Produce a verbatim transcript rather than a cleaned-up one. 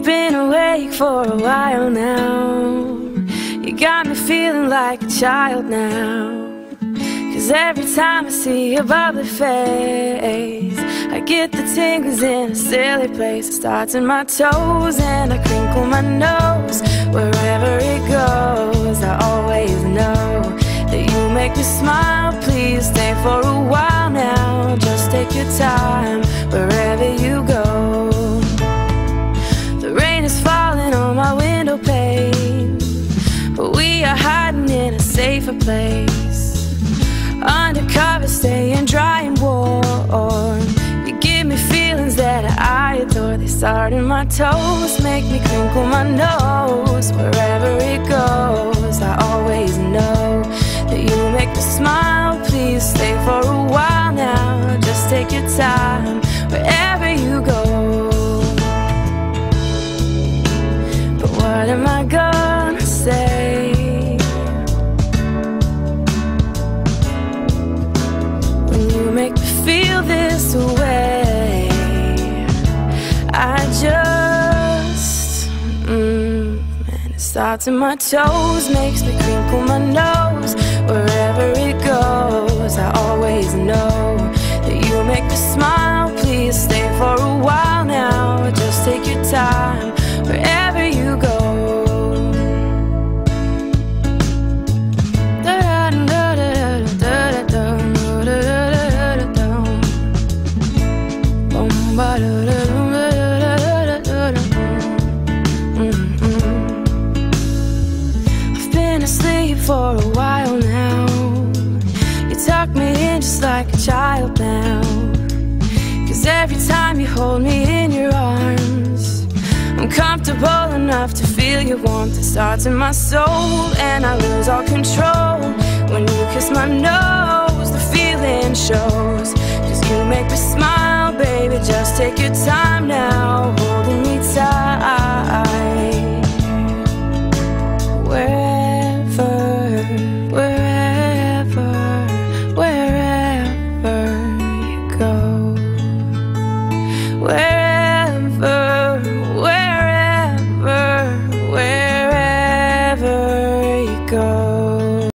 You've been awake for a while now. You got me feeling like a child now. Cause every time I see your bubbly face, I get the tingles in a silly place. It starts in my toes and I crinkle my nose. Wherever it goes, I always know that you make me smile. Please stay for a while now. Just take your time wherever you go. The rain is falling on my window pane, but we are hiding in a safer place. Undercover, staying dry and warm. You give me feelings that I adore. They start in my toes, make me crinkle my nose. Wherever it goes, I always know that you make me smile. Please stay for a while now. Just take your time wherever you go. But what am I gonna say make me feel this way? I just mm, and it starts in my toes, makes me crinkle my nose. Wherever it goes, I always know that you make me smile. Please stay for a while now. Just take your time wherever you go. I've been asleep for a while now. You tuck me in just like a child now. Cause every time you hold me in your arms, I'm comfortable enough to feel your warmth. It starts in my soul and I lose all control. When you kiss my nose, the feeling shows. Cause you make me smile.